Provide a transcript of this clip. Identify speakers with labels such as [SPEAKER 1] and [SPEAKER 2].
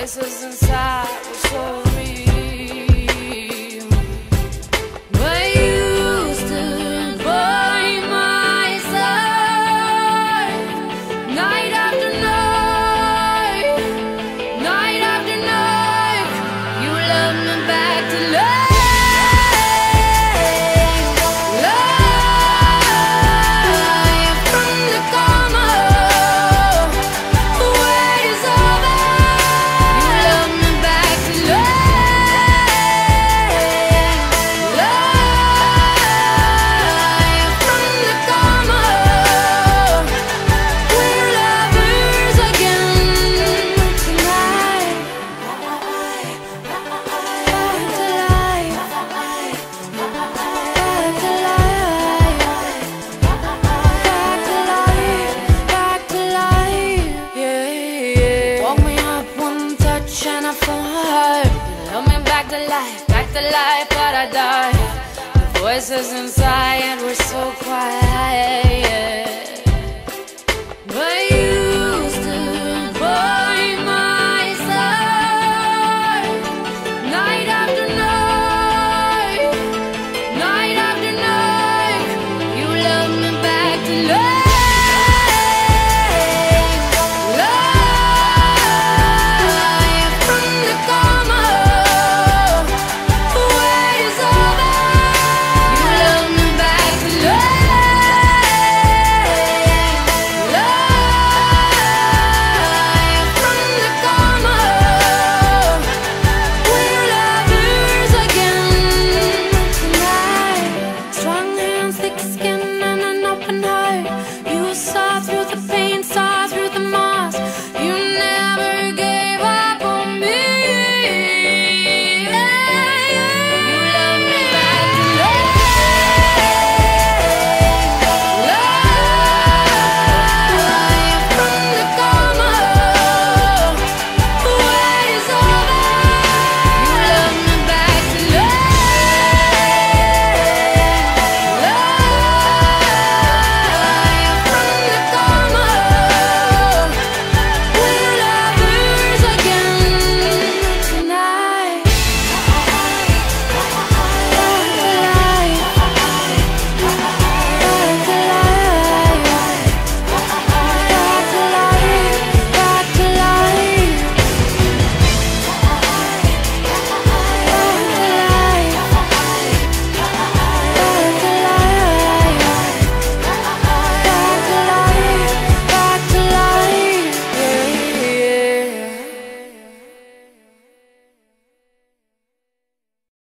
[SPEAKER 1] voices inside were so real. But you stood by my side, night after night, night after night. You loved me back to life. And I feel hurt. You love me back to life, but I died. The voices inside were so quiet.